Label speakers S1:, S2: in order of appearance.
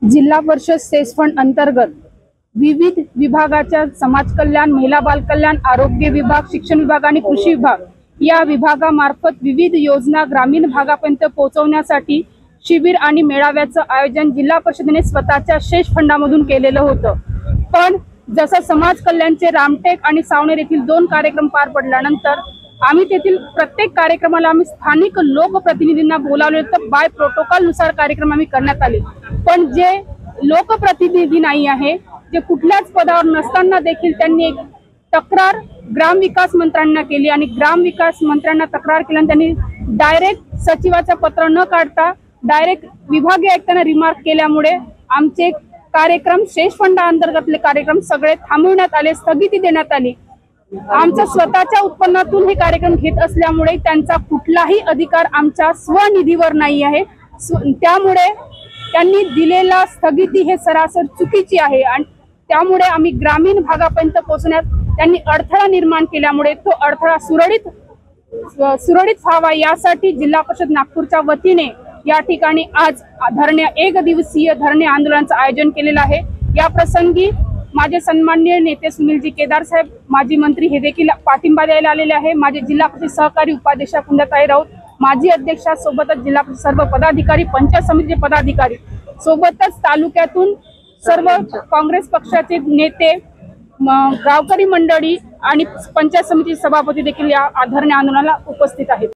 S1: जिल्हा परिषद cess fund अंतर्गत विविध विभागाच्या समाज कल्याण, महिला बाल कल्याण, आरोग्य विभाग, शिक्षण विभाग आणि कृषी विभाग या विभागामार्फत विविध योजना ग्रामीण भागापर्यंत पोहोचवण्यासाठी शिबिर आणि मेळाव्याचं आयोजन जिल्हा परिषदेने स्वतःच्या शेष फंडामधून केलेलं होतं। पण जसं समाज कल्याणचे रामटेक आणि सावनेर येथील 2 कार्यक्रम पार पडल्यानंतर आम्ही तेथील प्रत्येक कार्यक्रमाला आम्ही स्थानिक लोकप्रतिनिधींना बोलावले, तर बाय प्रोटोकॉल नुसार कार्यक्रम आम्ही करण्यात आले। पण जे लोकप्रतिनिधी नाही आहे, जे कुठल्याच पदावर नसताना देखील त्यांनी एक तक्रार ग्रामविकास मंत्र्यांना केली आणि ग्रामविकास मंत्र्यांना तक्रार केल्यानंतर त्यांनी डायरेक्ट सचिवाचं पत्र न काढता डायरेक्ट विभागीय आयुक्तांना रिमार्क केल्यामुळे आमचे कार्यक्रम शेष फंडाअंतर्गतले कार्यक्रम सगळे थांबवण्यात आले, स्थगिती देण्यात आली। आमच्या स्वतःच्या उत्पन्नातून हे कार्यक्रम घेत असल्यामुळे त्यांचा कुठलाही अधिकार आमच्या स्वनिधीवर नाही आहे। त्यामुळे त्यांनी दिलेला स्थगिती हे सरासर चुकीची आहे आणि त्यामुळे आम्ही ग्रामीण भागापर्यंत पोहोचण्यात त्यांनी अडथळा निर्माण केल्यामुळे तो अडथळा सुरळीत व्हावा यासाठी जिल्हा परिषद नागपूरच्या वतीने या ठिकाणी आज एक दिवसीय धरणे आंदोलनाचं आयोजन केलेलं आहे। या प्रसंगी माझे सन्माननीय नेते सुनीलजी केदार साहेब, माजी मंत्री हे देखील पाठिंबा द्यायला आलेले आहे। माझे जिल्हा परिषद सहकारी उपाध्यक्ष पुंडताई राऊत, माजी अध्यक्षा सोबतच जिल्हा परिषद सर्व पदाधिकारी, पंचायत समितीचे पदाधिकारी सोबतच तालुक्यातून सर्व काँग्रेस पक्षाचे नेते, गावकरी मंडळी आणि पंचायत समिती सभापती देखील या धरणे आंदोलनाला उपस्थित आहेत।